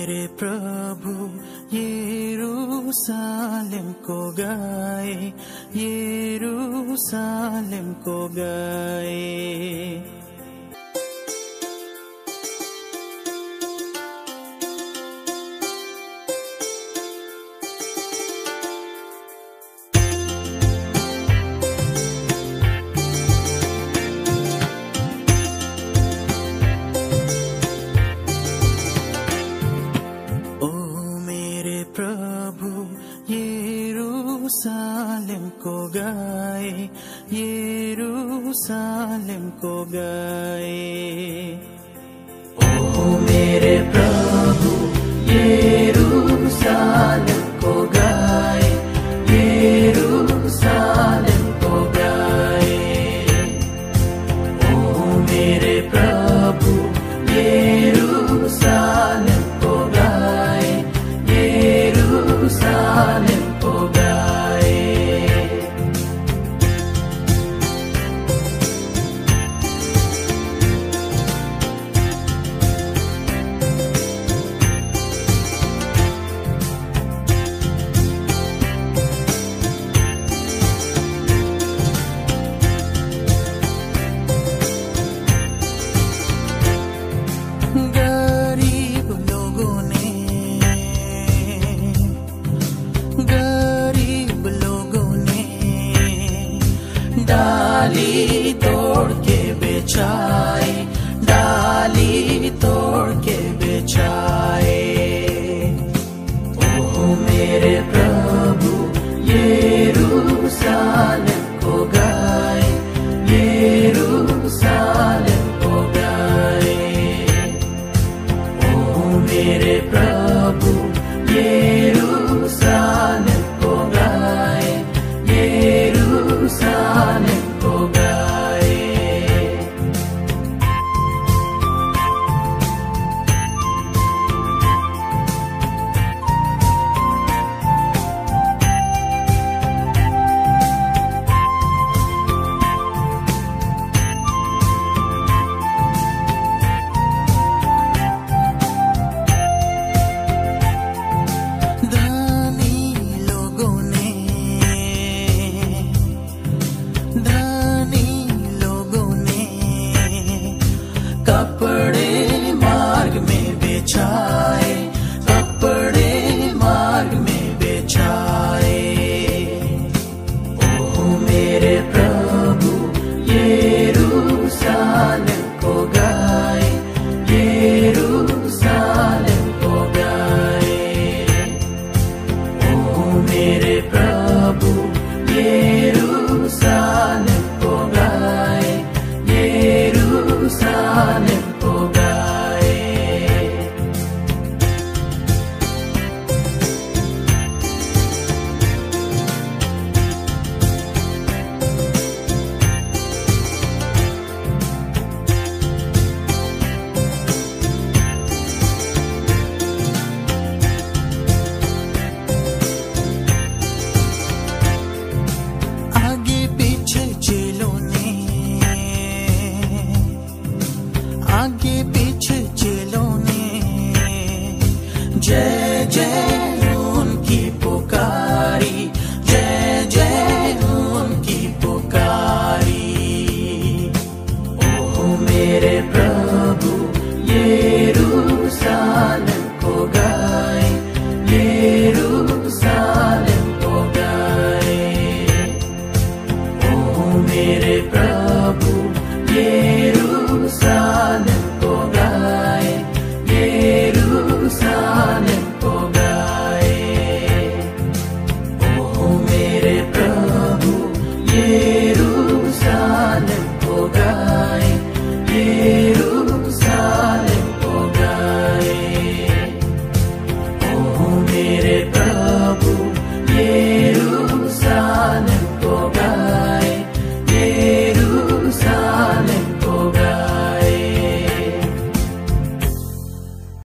मेरे प्रभु यरूशलेम को गए, यरूशलेम को गए। यरूशलेम को गए, यरूशलेम को गए। ओ मेरे प्रभु यरूशलेम को गए, यरूशलेम को गए। ओ मेरे प्रभु यरूशलेम को गए, यरूशलेम को गए। डाली तोड़ के बेचाए, डाली तोड़ के बेचाए। ओ मेरे प्रभु यरूशलेम को गए, यरूशलेम को गए। ओ मेरे प्रभु यरूशलेम को गए, यरूशलेम को गए। कपड़े मार्ग में बेचाए, कपड़े मार्ग में बेचाए। ओ मेरे प्रभु यरूशलेम को गए, यरूशलेम को गए। ओ मेरे प्रभु यरूशलेम को गए, यरूशलेम को गए। आगे पीछे चेलों ने, आगे पीछे चेलों ने जय जय